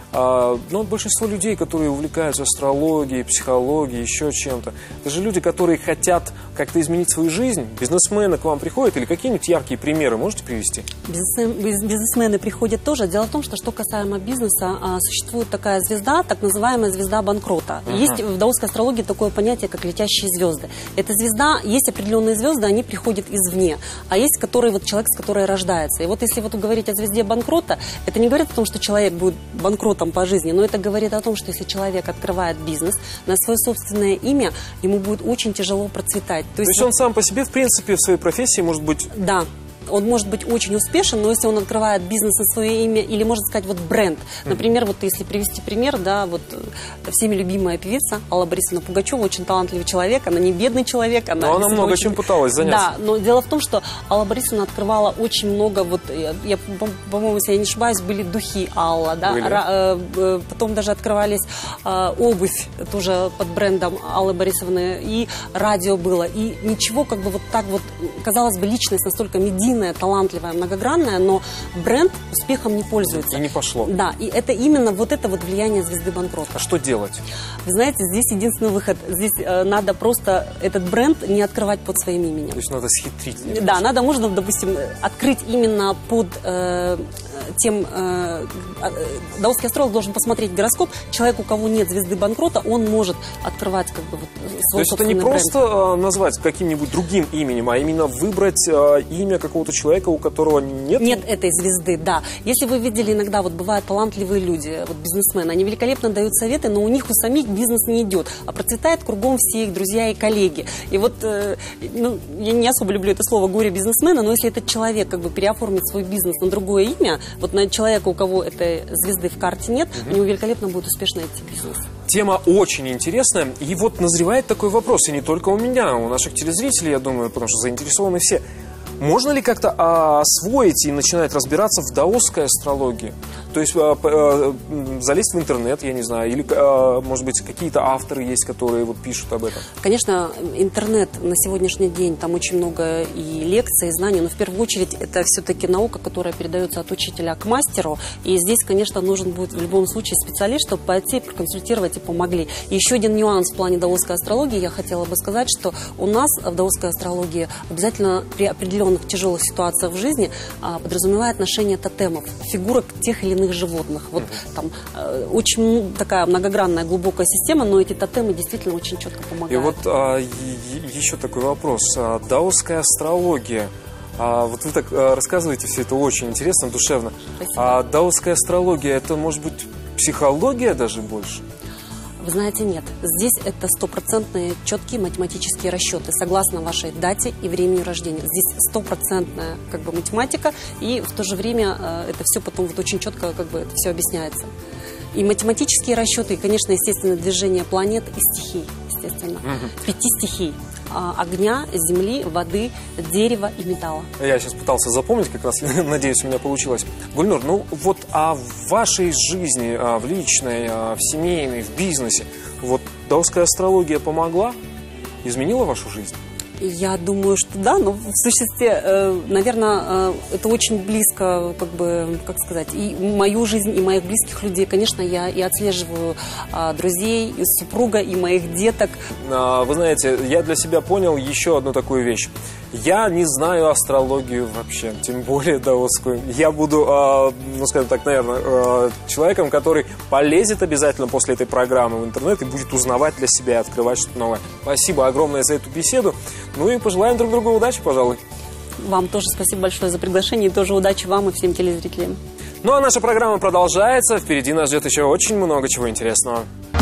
Speaker 1: э, ну, большинство людей, которые увлекаются астрологией, психологией, еще чем-то, это же люди, которые хотят как-то изменить свою жизнь. Бизнесмены к вам приходят или какие-нибудь яркие примеры можете привести?
Speaker 8: Бизнесмены приходят тоже. Дело в том, что что касаемо бизнеса, существует такая звезда, так называемая звезда банкрота. Uh-huh. Есть в даосской астрологии такое понятие, как летящие звезды. Эта звезда, есть определенные звезды, они приходят извне. А есть который, вот, человек, с которой рождается. И вот если вот говорить о звезде банкрота, это не говорит о том, что человек будет банкротом по жизни, но это говорит о том, что если человек открывает бизнес на свое собственное имя, ему будет очень тяжело процветать.
Speaker 1: То есть, То есть вот, он сам по себе, в принципе, в своей профессии может быть...
Speaker 8: Да. Он может быть очень успешен, но если он открывает бизнес на свое имя, или, можно сказать, вот бренд. Например, вот если привести пример, да, вот всеми любимая певица Алла Борисовна Пугачева, очень талантливый человек, она не бедный человек. Она,
Speaker 1: но она много очень... чем пыталась заняться.
Speaker 8: Да, но дело в том, что Алла Борисовна открывала очень много, вот, я, по-моему, если я не ошибаюсь, были духи Алла, да, Ра, потом даже открывались обувь тоже под брендом Аллы Борисовны, и радио было, и ничего, как бы вот так вот, казалось бы, личность настолько медийная, талантливая, многогранная, но бренд успехом не пользуется.
Speaker 1: И не пошло.
Speaker 8: Да, и это именно вот это вот влияние звезды банкрота.
Speaker 1: А что делать?
Speaker 8: Вы знаете, здесь единственный выход. Здесь э, надо просто этот бренд не открывать под своим именем.
Speaker 1: То есть надо схитрить.
Speaker 8: Да, надо, можно, допустим, открыть именно под э, тем... Э, э, даосский астролог должен посмотреть гороскоп. Человек, у кого нет звезды банкрота, он может открывать как бы вот свой собственный бренд.
Speaker 1: То есть это не просто э, назвать каким-нибудь другим именем, а именно выбрать э, имя какого-то человека, у которого нет...
Speaker 8: Нет этой звезды, да. Если вы видели, иногда вот бывают талантливые люди, вот бизнесмены, они великолепно дают советы, но у них у самих бизнес не идет, а процветает кругом все их друзья и коллеги. И вот, э, ну, я не особо люблю это слово горе-бизнесмена, но если этот человек как бы переоформит свой бизнес на другое имя, вот на человека, у кого этой звезды в карте нет, угу. у него великолепно будет успешно идти бизнес.
Speaker 1: Тема очень интересная, и вот назревает такой вопрос, и не только у меня, у наших телезрителей, я думаю, потому что заинтересованы все. Можно ли как-то а, освоить и начинать разбираться в даосской астрологии? То есть а, а, залезть в интернет, я не знаю, или, а, может быть, какие-то авторы есть, которые вот пишут об этом?
Speaker 8: Конечно, интернет на сегодняшний день, там очень много и лекций, и знаний, но в первую очередь это все-таки наука, которая передается от учителя к мастеру, и здесь, конечно, нужен будет в любом случае специалист, чтобы пойти, проконсультировать и помогли. И еще один нюанс в плане даосской астрологии, я хотела бы сказать, что у нас в даосской астрологии обязательно при определенном в тяжелых ситуациях в жизни а, подразумевает ношение тотемов, фигурок тех или иных животных. Вот там а, очень такая многогранная, глубокая система, но эти тотемы действительно очень четко помогают.
Speaker 1: И вот а, еще такой вопрос. А, даосская астрология. А, вот вы так а, рассказываете все это очень интересно, душевно. Спасибо. А даосская астрология, это может быть психология даже больше?
Speaker 8: Вы знаете, нет. Здесь это стопроцентные четкие математические расчеты, согласно вашей дате и времени рождения. Здесь стопроцентная как бы математика, и в то же время э, это все потом вот очень четко как бы это все объясняется. И математические расчеты, и, конечно, естественно, движение планет и стихий, естественно. Угу. Пяти стихий. Огня, земли, воды, дерева и металла.
Speaker 1: Я сейчас пытался запомнить, как раз, надеюсь, у меня получилось. Гульнур, ну вот а в вашей жизни, в личной, в семейной, в бизнесе, вот даосская астрология помогла, изменила вашу жизнь?
Speaker 8: Я думаю, что да, но в сущности, наверное, это очень близко, как бы, как сказать, и мою жизнь, и моих близких людей. Конечно, я и отслеживаю друзей, и супруга, и моих деток.
Speaker 1: Вы знаете, я для себя понял еще одну такую вещь. Я не знаю астрологию вообще, тем более даосскую. Я буду, э, ну, скажем так, наверное, э, человеком, который полезет обязательно после этой программы в интернет и будет узнавать для себя и открывать что-то новое. Спасибо огромное за эту беседу. Ну и пожелаем друг другу удачи, пожалуй.
Speaker 8: Вам тоже спасибо большое за приглашение и тоже удачи вам и всем телезрителям.
Speaker 1: Ну а наша программа продолжается. Впереди нас ждет еще очень много чего интересного.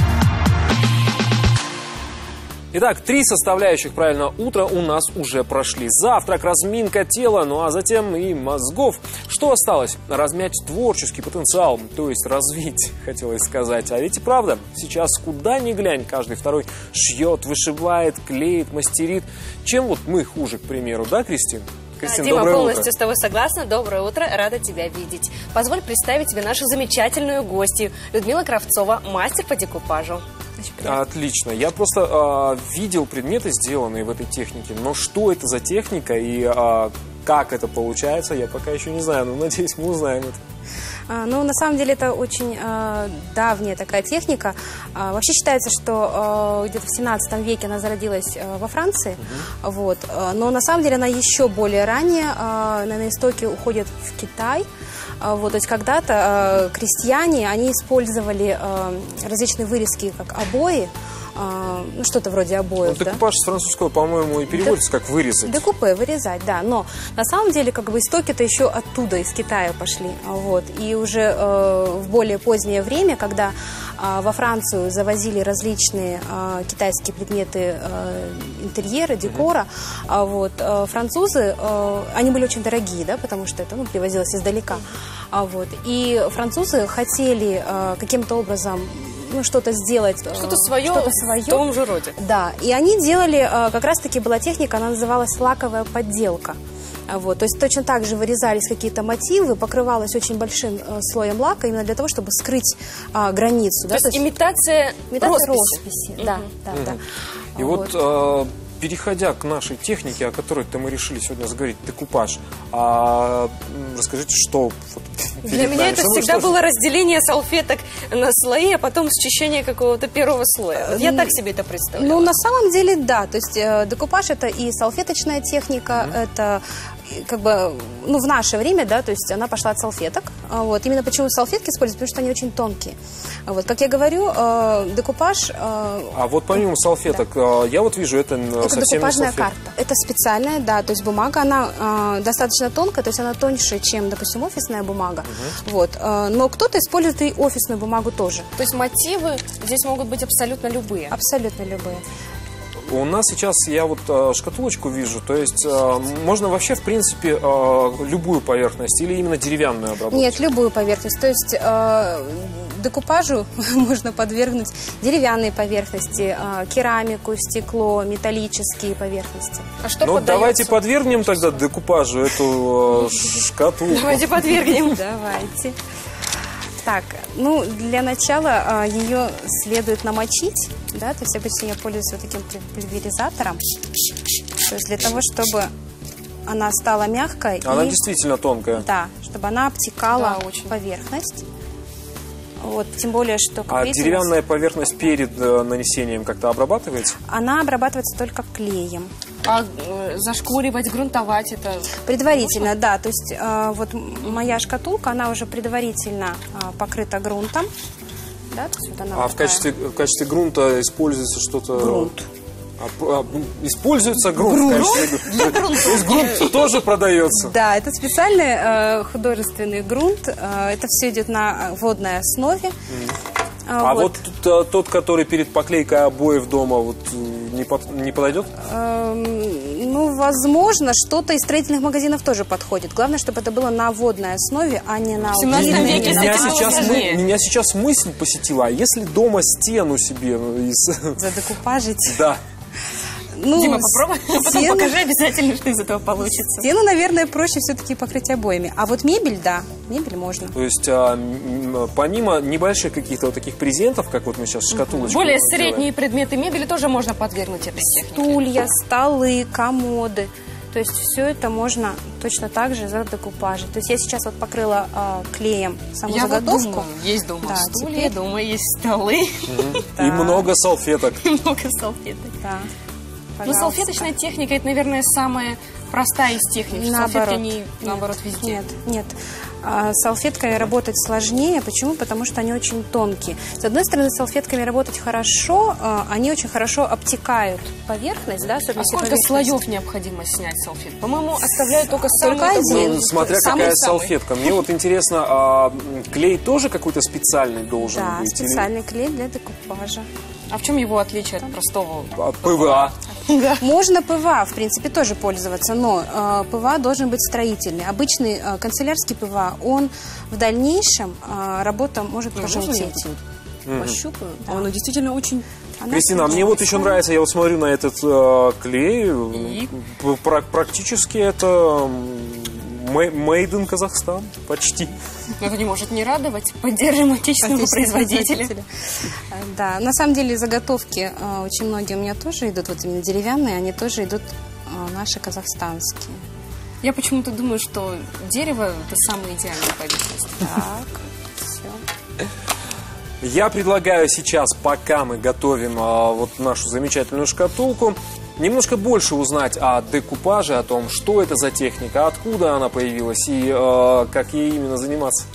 Speaker 1: Итак, три составляющих правильного утра у нас уже прошли. Завтрак, разминка тела, ну а затем и мозгов. Что осталось? Размять творческий потенциал, то есть развить, хотелось сказать. А ведь и правда, сейчас куда ни глянь, каждый второй шьет, вышивает, клеит, мастерит. Чем вот мы хуже, к примеру, да, Кристина? Кристина,
Speaker 10: Дима,
Speaker 1: доброе
Speaker 10: полностью
Speaker 1: утро.
Speaker 10: с тобой согласна. Доброе утро, рада тебя видеть. Позволь представить тебе нашу замечательную гостью Людмила Кравцова, мастер по декупажу.
Speaker 1: Отлично. Я просто э, видел предметы, сделанные в этой технике, но что это за техника и э, как это получается, я пока еще не знаю, но надеюсь, мы узнаем это.
Speaker 11: А, ну, на самом деле, это очень э, давняя такая техника. А, вообще считается, что э, где-то в семнадцатом веке она зародилась э, во Франции. Uh-huh. Вот. Но на самом деле она еще более ранее, э, на истоки уходит в Китай. Вот, то есть когда-то э, крестьяне, они использовали э, различные вырезки, как обои, э, ну, что-то вроде обоев.
Speaker 1: Ну, декупаж, да? С французского, по-моему, и переводится как вырезать.
Speaker 11: Декупе, вырезать, да. Но на самом деле, как бы, истоки-то еще оттуда, из Китая пошли. Вот. И уже э, в более позднее время, когда э, во Францию завозили различные э, китайские предметы э, интерьера, декора, mm-hmm. вот, э, французы, э, они были очень дорогие, да, потому что это, ну, привозилось издалека. А вот. И французы хотели э, каким-то образом, ну, что-то сделать.
Speaker 10: Что-то свое,
Speaker 11: что-то свое
Speaker 10: в том же роде.
Speaker 11: Да. И они делали, э, как раз-таки была техника, она называлась лаковая подделка. Вот. То есть точно так же вырезались какие-то мотивы, покрывалось очень большим э, слоем лака, именно для того, чтобы скрыть э, границу.
Speaker 10: То,
Speaker 11: да?
Speaker 10: есть, То есть имитация,
Speaker 11: имитация
Speaker 10: росписи.
Speaker 11: росписи.
Speaker 10: Угу.
Speaker 11: Да, да,
Speaker 1: угу.
Speaker 11: да.
Speaker 1: И
Speaker 11: вот,
Speaker 1: вот э, переходя к нашей технике, о которой-то мы решили сегодня заговорить, декупаж, а, расскажите, что... Вот,
Speaker 10: для меня это
Speaker 1: ну,
Speaker 10: всегда
Speaker 1: что
Speaker 10: было
Speaker 1: же?
Speaker 10: разделение салфеток на слои, а потом счищение какого-то первого слоя. Вот я так себе это представляла.
Speaker 11: Ну, на самом деле, да. То есть э, декупаж – это и салфеточная техника, mm-hmm. это как бы, ну, в наше время, да, то есть она пошла от салфеток. Вот. Именно почему салфетки используют, потому что они очень тонкие. Вот. Как я говорю, э, декупаж... Э,
Speaker 1: а вот помимо салфеток, да. я вот вижу, это, это совсем
Speaker 11: декупажная
Speaker 1: не салфетка.
Speaker 11: карта. Это специальная, да, то есть бумага, она э, достаточно тонкая, то есть она тоньше, чем, допустим, офисная бумага. Uh-huh. Вот. Э, но кто-то использует и офисную бумагу тоже.
Speaker 10: То есть мотивы здесь могут быть абсолютно любые?
Speaker 11: Абсолютно любые.
Speaker 1: У нас сейчас, я вот э, шкатулочку вижу, то есть э, можно вообще, в принципе, э, любую поверхность или именно деревянную обработать?
Speaker 11: Нет, любую поверхность. То есть э, декупажу можно подвергнуть деревянные поверхности, э, керамику, стекло, металлические поверхности.
Speaker 10: А что
Speaker 1: ну,
Speaker 10: подается?
Speaker 1: Давайте подвергнем тогда декупажу эту э, шкатулку.
Speaker 10: Давайте подвергнем.
Speaker 11: Давайте. Так, ну, для начала э, ее следует намочить, да, то есть обычно я пользуюсь вот таким пульверизатором, то есть для того, чтобы она стала мягкой.
Speaker 1: Она
Speaker 11: и,
Speaker 1: действительно тонкая.
Speaker 11: Да, чтобы она обтекала
Speaker 10: да, очень.
Speaker 11: поверхность. Вот, тем более, что...
Speaker 1: А
Speaker 11: видите,
Speaker 1: деревянная поверхность перед э, нанесением как-то обрабатывается?
Speaker 11: Она обрабатывается только клеем.
Speaker 10: А э, зашкуривать, грунтовать это...
Speaker 11: Предварительно, можно? Да. То есть э, вот моя шкатулка, она уже предварительно э, покрыта грунтом. Да, то есть вот она
Speaker 1: а
Speaker 11: вот
Speaker 1: в,
Speaker 11: такая...
Speaker 1: качестве, в качестве грунта используется что-то...
Speaker 11: Грунт.
Speaker 1: А, а, используется грунт,
Speaker 11: грунт?
Speaker 1: конечно. Для грунта. То есть грунт тоже продается?
Speaker 11: Да, это специальный э, художественный грунт. Э, это все идет на водной основе.
Speaker 1: Mm. А вот, вот тот, тот, который перед поклейкой обоев дома, вот не, под, не подойдет?
Speaker 11: Эм, ну, возможно, что-то из строительных магазинов тоже подходит. Главное, чтобы это было на водной основе, а не на...
Speaker 10: В семнадцатом веке
Speaker 1: меня сейчас, мы, меня сейчас мысль посетила, а если дома стену себе... Из...
Speaker 11: Задекупажить?
Speaker 1: Да.
Speaker 11: Ну,
Speaker 10: Дима, попробуй,
Speaker 11: стену...
Speaker 10: потом покажи обязательно, что из этого получится.
Speaker 11: Стену, наверное, проще все-таки покрыть обоями. А вот мебель, да, мебель можно.
Speaker 1: То есть, а, помимо небольших каких-то вот таких презентов, как вот мы сейчас шкатулочку
Speaker 10: более
Speaker 1: делаем,
Speaker 10: средние предметы мебели тоже можно подвергнуть этой технике.
Speaker 11: Стулья, столы, комоды. То есть все это можно точно так же задекупажить. То есть я сейчас вот покрыла э, клеем саму
Speaker 10: я
Speaker 11: заготовку.
Speaker 10: Вот думаю, есть дома
Speaker 11: да,
Speaker 10: стулья,
Speaker 11: теперь...
Speaker 10: дома есть столы.
Speaker 1: И много салфеток.
Speaker 10: И много салфеток.
Speaker 11: Да.
Speaker 10: Но
Speaker 11: Пожалуйста.
Speaker 10: салфеточная техника, это, наверное, самая простая из техник.
Speaker 11: Наоборот.
Speaker 10: Салфетки, они,
Speaker 11: Нет,
Speaker 10: наоборот, везде.
Speaker 11: Нет, нет. А, с салфетками работать сложнее. Почему? Потому что они очень тонкие. С одной стороны, с салфетками работать хорошо, а, они очень хорошо обтекают поверхность, да, особенно
Speaker 10: А сколько
Speaker 11: поверхность.
Speaker 10: слоев необходимо снять салфетку? По-моему, оставляют только самый
Speaker 11: Только один.
Speaker 1: Ну, смотря
Speaker 11: Самый-
Speaker 1: какая
Speaker 11: самый.
Speaker 1: салфетка. Мне вот интересно, а клей тоже какой-то специальный должен
Speaker 11: Да,
Speaker 1: быть? или-
Speaker 11: специальный клей для декупажа.
Speaker 10: А в чем его отличие от простого?
Speaker 1: А, ПВА.
Speaker 11: Можно ПВА, в принципе, тоже пользоваться, но э, ПВА должен быть строительный. Обычный э, канцелярский ПВА, он в дальнейшем э, работа может пожелтеть.
Speaker 10: Пощупаю. Он действительно очень...
Speaker 11: Она
Speaker 1: Кристина, а мне вот еще нравится, я вот смотрю на этот э, клей,
Speaker 10: И?
Speaker 1: пра- практически это made in Казахстан, почти.
Speaker 10: Но это не может не радовать. Поддержим отечественного производителя.
Speaker 11: Да, на самом деле заготовки э, очень многие у меня тоже идут, вот именно деревянные, они тоже идут э, наши казахстанские.
Speaker 10: Я почему-то думаю, что дерево – это самая идеальная поверхность.
Speaker 11: Так, все.
Speaker 1: Я предлагаю сейчас, пока мы готовим а, вот нашу замечательную шкатулку, немножко больше узнать о декупаже, о том, что это за техника, откуда она появилась и а, как ей именно заниматься.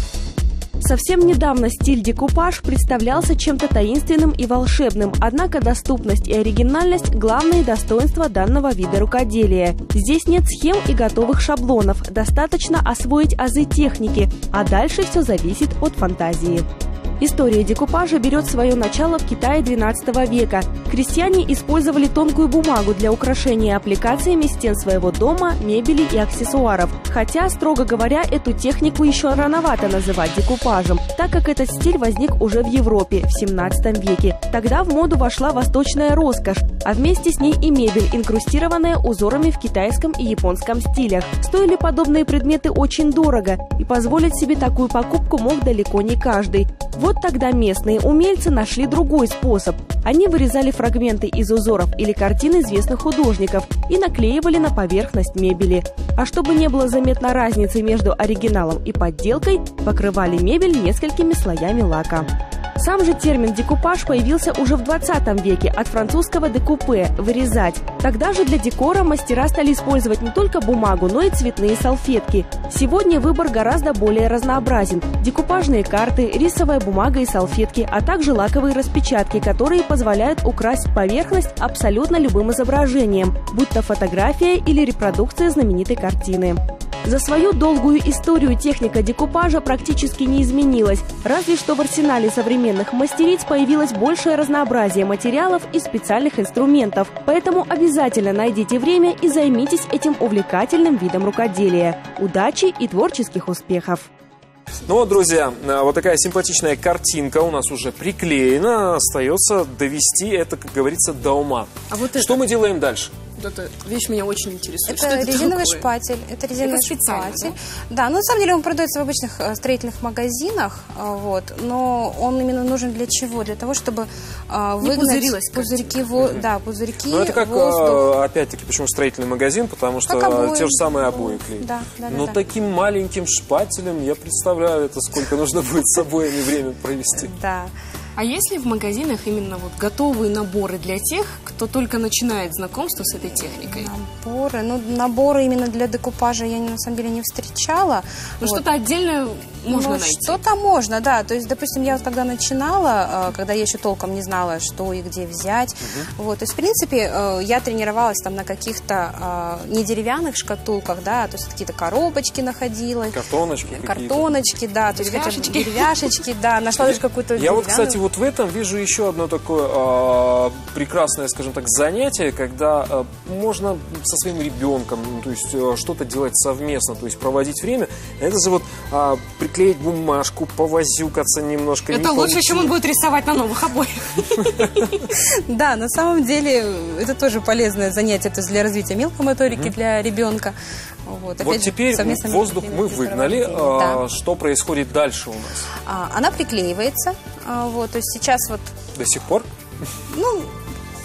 Speaker 12: Совсем недавно стиль декупаж представлялся чем-то таинственным и волшебным, однако доступность и оригинальность – главные достоинства данного вида рукоделия. Здесь нет схем и готовых шаблонов, достаточно освоить азы техники, а дальше все зависит от фантазии. История декупажа берет свое начало в Китае двенадцатого века. Крестьяне использовали тонкую бумагу для украшения аппликациями стен своего дома, мебели и аксессуаров. Хотя, строго говоря, эту технику еще рановато называть декупажем, так как этот стиль возник уже в Европе в семнадцатом веке. Тогда в моду вошла восточная роскошь, а вместе с ней и мебель, инкрустированная узорами в китайском и японском стилях. Стоили подобные предметы очень дорого, и позволить себе такую покупку мог далеко не каждый. Вот тогда местные умельцы нашли другой способ. Они вырезали фрагменты из узоров или картин известных художников и наклеивали на поверхность мебели. А чтобы не было заметно разницы между оригиналом и подделкой, покрывали мебель несколькими слоями лака. Сам же термин «декупаж» появился уже в двадцатом веке от французского «découper» – «вырезать». Тогда же для декора мастера стали использовать не только бумагу, но и цветные салфетки. Сегодня выбор гораздо более разнообразен. Декупажные карты, рисовая бумага и салфетки, а также лаковые распечатки, которые позволяют украсить поверхность абсолютно любым изображением, будь то фотография или репродукция знаменитой картины. За свою долгую историю техника декупажа практически не изменилась, разве что в арсенале современных мастериц появилось большее разнообразие материалов и специальных инструментов. Поэтому обязательно найдите время и займитесь этим увлекательным видом рукоделия. Удачи и творческих успехов!
Speaker 1: Ну вот, друзья, вот такая симпатичная картинка у нас уже приклеена. Остается довести это, как говорится, до ума.
Speaker 10: А вот
Speaker 1: Что мы делаем дальше?
Speaker 10: Вот эта вещь меня очень интересует.
Speaker 11: Это,
Speaker 10: Что это
Speaker 11: резиновый
Speaker 10: такое?
Speaker 11: шпатель. Это резиновый
Speaker 10: Это специально,
Speaker 11: шпатель. Да? Да, ну на самом деле он продается в обычных э, строительных магазинах, э, вот, но он именно нужен для чего? Для того, чтобы э,
Speaker 10: Не
Speaker 11: выгнать
Speaker 10: пузырилась
Speaker 11: пузырьки, во... да, пузырьки,
Speaker 1: Ну это как,
Speaker 11: воздух.
Speaker 1: э, опять-таки, почему строительный магазин, потому что
Speaker 11: Как обои.
Speaker 1: те же самые обои клеят.
Speaker 11: Да, да, да,
Speaker 1: Но
Speaker 11: да.
Speaker 1: таким маленьким шпателем, я представляю, это сколько нужно будет с обоями время провести.
Speaker 11: Да.
Speaker 10: А есть ли в магазинах именно вот готовые наборы для тех, кто только начинает знакомство с этой техникой?
Speaker 11: Наборы, ну наборы именно для декупажа я на самом деле не встречала.
Speaker 10: Ну
Speaker 11: Вот.
Speaker 10: что-то отдельное можно
Speaker 11: Ну,
Speaker 10: найти.
Speaker 11: что-то можно, да. То есть, допустим, я вот когда начинала, э, когда я еще толком не знала, что и где взять, вот, то есть, в принципе, э, я тренировалась там на каких-то э, не деревянных шкатулках, да, то есть какие-то коробочки находила.
Speaker 1: Картоночки какие-то.
Speaker 11: Картоночки, да, то есть хотя бы
Speaker 10: Деревяшечки.
Speaker 11: деревяшечки, да, нашла даже какую-то
Speaker 1: Я вот,
Speaker 11: деревянную.
Speaker 1: кстати, вот в этом вижу еще одно такое э, прекрасное, скажем так, занятие, когда э, можно со своим ребенком, ну, то есть э, что-то делать совместно, то есть проводить время. Это же вот э, приклеить бумажку, повозюкаться немножко.
Speaker 10: Это лучше, чем он будет рисовать на новых обоях.
Speaker 11: Да, на самом деле это тоже полезное занятие, то есть для развития мелкой моторики для ребенка. Вот,
Speaker 1: Вот
Speaker 11: опять же,
Speaker 1: теперь
Speaker 11: совместное
Speaker 1: воздух мы выгнали.
Speaker 11: Да.
Speaker 1: А, что происходит дальше у нас?
Speaker 11: А, она приклеивается, а, вот, то есть сейчас вот,
Speaker 1: До сих пор?
Speaker 11: ну, в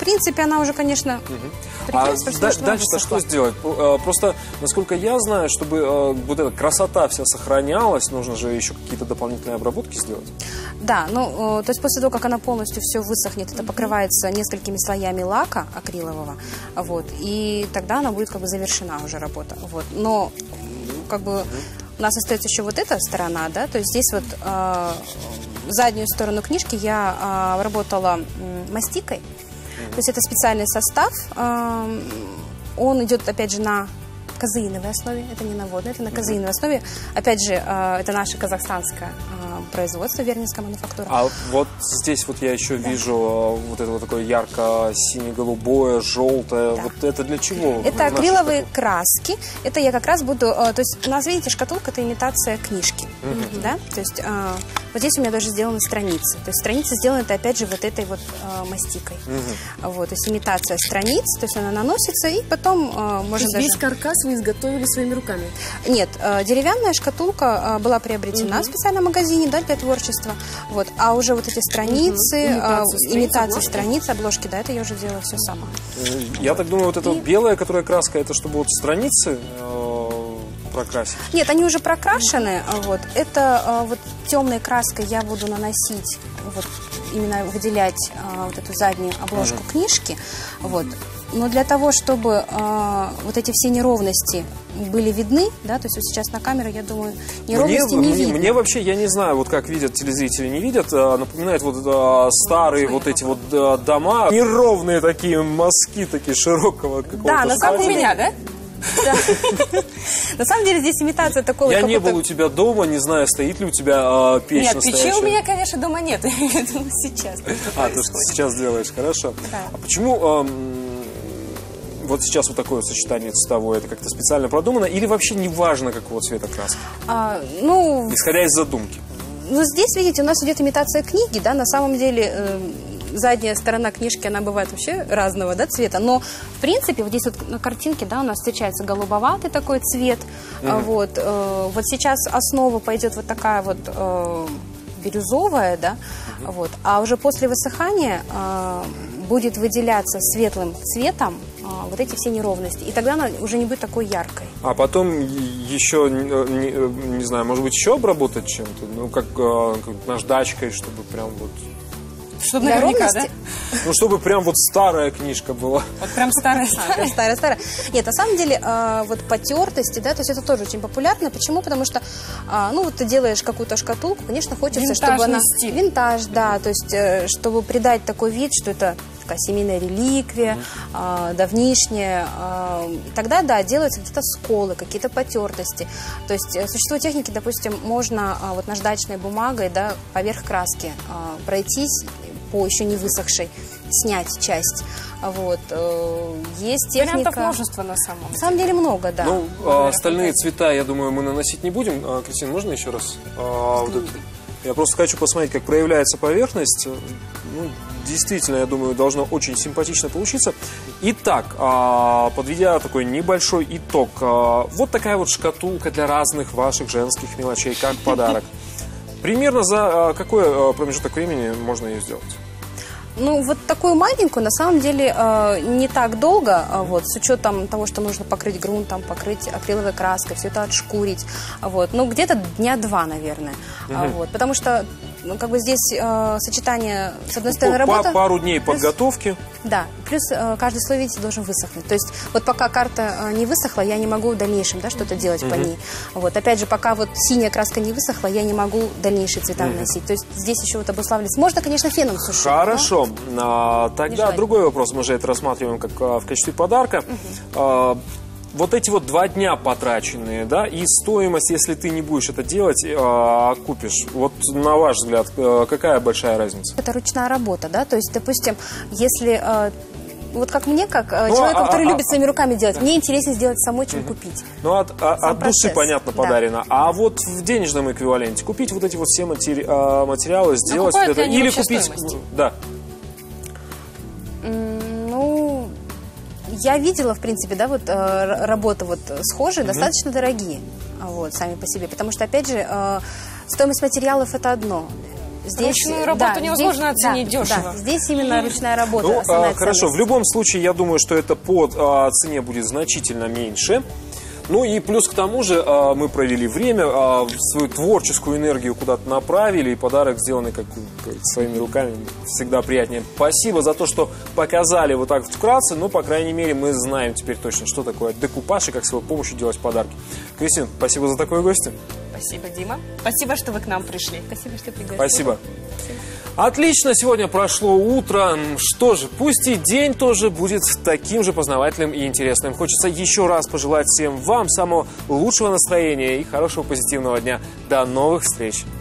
Speaker 11: принципе, она уже, конечно,
Speaker 1: А дальше-то что сделать? Просто, насколько я знаю, чтобы вот эта красота вся сохранялась, нужно же еще какие-то дополнительные обработки сделать.
Speaker 11: Да, ну, то есть после того, как она полностью все высохнет, это покрывается несколькими слоями лака акрилового, вот, и тогда она будет как бы завершена уже работа, вот. Но, как бы, у нас остается еще вот эта сторона, да, то есть здесь вот э, заднюю сторону книжки я э, работала э, мастикой, то есть это специальный состав, э, он идет, опять же, на казеиновой основе, это не на водной, это на казеиновой основе, опять же, э, это наше казахстанское э, производство, Вернинская мануфактура.
Speaker 1: А вот здесь вот я еще да. вижу вот это вот такое ярко-сине-голубое, желтое, да. вот это для чего?
Speaker 11: Это акриловые краски, это я как раз буду, э, то есть у нас, видите, шкатулка, это имитация книжки, uh-huh. да, то есть э, вот здесь у меня даже сделаны страницы, то есть страницы сделаны, это опять же вот этой вот э, мастикой, uh-huh. вот, то есть имитация страниц, то есть она наносится и потом э, можно даже...
Speaker 10: Весь каркас вы изготовили своими руками?
Speaker 11: Нет, э, деревянная шкатулка э, была приобретена uh-huh. в специальном магазине, да, для творчества, вот, а уже вот эти страницы, uh-huh. имитация, э, имитация страниц, обложки, да, это я уже делала все сама.
Speaker 1: Я так думаю, вот эта и... белая, которая краска, это чтобы вот страницы э, прокрасить?
Speaker 11: Нет, они уже прокрашены, вот, это э, вот темной краской я буду наносить, вот, именно выделять э, вот эту заднюю обложку uh-huh. книжки, вот. Но для того, чтобы э, вот эти все неровности были видны, да, то есть вот сейчас на камеру, я думаю, неровности
Speaker 1: мне,
Speaker 11: не
Speaker 1: мне,
Speaker 11: видно.
Speaker 1: Мне вообще, я не знаю, вот как видят телезрители, не видят, а, напоминает вот а, старые вот эти вот а, дома, неровные такие мазки, такие широкого какого-то.
Speaker 11: Да, на самом деле, меня, да? На самом деле здесь имитация такого...
Speaker 1: Я не был у тебя дома, не знаю, стоит ли у тебя печь настоящая.
Speaker 10: Нет, печи у меня, конечно, дома нет, я имею в виду сейчас.
Speaker 1: А, то, что ты сейчас делаешь, хорошо. А почему... Вот сейчас вот такое сочетание цветовое, это как-то специально продумано или вообще не важно, какого цвета краска?
Speaker 11: А, ну,
Speaker 1: исходя из задумки.
Speaker 11: Ну, здесь, видите, у нас идет имитация книги, да, на самом деле э, задняя сторона книжки, она бывает вообще разного, да, цвета, но, в принципе, вот здесь вот на картинке, да, у нас встречается голубоватый такой цвет, mm-hmm. вот, э, вот сейчас основа пойдет вот такая вот э, бирюзовая, да, mm-hmm. вот, а уже после высыхания э, будет выделяться светлым цветом а, вот эти все неровности. И тогда она уже не будет такой яркой.
Speaker 1: А потом еще, не, не знаю, может быть, еще обработать чем-то? Ну, как, как наждачкой, чтобы прям вот...
Speaker 11: Чтобы наверняка, да?
Speaker 1: Ну, чтобы прям вот старая книжка была.
Speaker 10: Вот прям старая-старая.
Speaker 11: Старая-старая. Нет, на самом деле, вот потертости, да, то есть это тоже очень популярно. Почему? Потому что, ну, вот ты делаешь какую-то шкатулку, конечно, хочется, чтобы она...
Speaker 10: стиль.
Speaker 11: Винтаж, да, то есть, чтобы придать такой вид, что это такая семейная реликвия, mm-hmm. давнишняя. Тогда, да, делаются какие-то сколы, какие-то потертости. То есть существуют техники, допустим, можно вот наждачной бумагой, да, поверх краски пройтись по еще не высохшей, снять часть. Вот. Есть техника...
Speaker 10: Вариантов множество на самом деле.
Speaker 11: На самом деле много, да.
Speaker 1: Ну, а остальные цвета, я думаю, мы наносить не будем. А, Кристина, можно еще раз? А, вот это... Я просто хочу посмотреть, как проявляется поверхность. Ну, действительно, я думаю, должно очень симпатично получиться. Итак, а, подведя такой небольшой итог, а, вот такая вот шкатулка для разных ваших женских мелочей, как подарок. Примерно за какой промежуток времени можно ее сделать?
Speaker 11: Ну, вот такую маленькую, на самом деле, э, не так долго, э, вот, с учетом того, что нужно покрыть грунтом, покрыть акриловой краской, все это отшкурить, вот, ну, где-то дня два, наверное, угу. вот, потому что, ну, как бы здесь э, сочетание, с одной стороны, работа...
Speaker 1: Пару дней плюс, подготовки.
Speaker 11: Да, плюс э, каждый слой, видите, должен высохнуть, то есть, вот пока карта э, не высохла, я не могу в дальнейшем, да, что-то делать угу. по ней, вот, опять же, пока вот синяя краска не высохла, я не могу дальнейшие цвета угу. наносить, то есть, здесь еще вот обуславливается, можно, конечно, феном сушить.
Speaker 1: Хорошо. А, тогда другой вопрос, мы же это рассматриваем как а, в качестве подарка. Угу. А, вот эти вот два дня потраченные, да, и стоимость, если ты не будешь это делать, а, купишь. Вот на ваш взгляд, а, какая большая разница?
Speaker 11: Это ручная работа, да, то есть, допустим, если... А, вот как мне, как ну, человеку, а, который а, любит а, своими руками делать, да. мне интереснее сделать самой, чем угу. купить.
Speaker 1: Ну, от, а, от души, понятно, подарено. Да. А вот в денежном эквиваленте купить вот эти вот все матери... материалы, сделать это, или купить...
Speaker 10: Стоимость?
Speaker 1: Да.
Speaker 11: Ну, я видела, в принципе, да, вот работы вот схожие, угу. достаточно дорогие, вот, сами по себе. Потому что, опять же, стоимость материалов – это одно. Здесь,
Speaker 10: Ручную работу
Speaker 11: да,
Speaker 10: невозможно
Speaker 11: здесь,
Speaker 10: оценить
Speaker 11: да,
Speaker 10: дешево.
Speaker 11: Да, здесь именно ручная работа.
Speaker 1: Ну,
Speaker 11: основная
Speaker 1: а, хорошо,
Speaker 11: ценность.
Speaker 1: в любом случае, я думаю, что это по а, цене будет значительно меньше. Ну и плюс к тому же а, мы провели время, а, свою творческую энергию куда-то направили, и подарок, сделанный как, как своими руками, всегда приятнее. Спасибо за то, что показали вот так вот вкратце, но, по крайней мере, мы знаем теперь точно, что такое декупаж и как с его помощью делать подарки. Кристина, спасибо за такое гостье.
Speaker 10: Спасибо, Дима. Спасибо, что вы к нам пришли.
Speaker 11: Спасибо, что пригласили.
Speaker 1: Спасибо. Отлично, сегодня прошло утро. Что же, пусть и день тоже будет таким же познавательным и интересным. Хочется еще раз пожелать всем вам самого лучшего настроения и хорошего позитивного дня. До новых встреч!